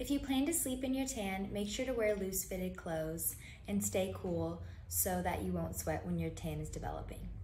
If you plan to sleep in your tan, make sure to wear loose fitted clothes and stay cool so that you won't sweat when your tan is developing.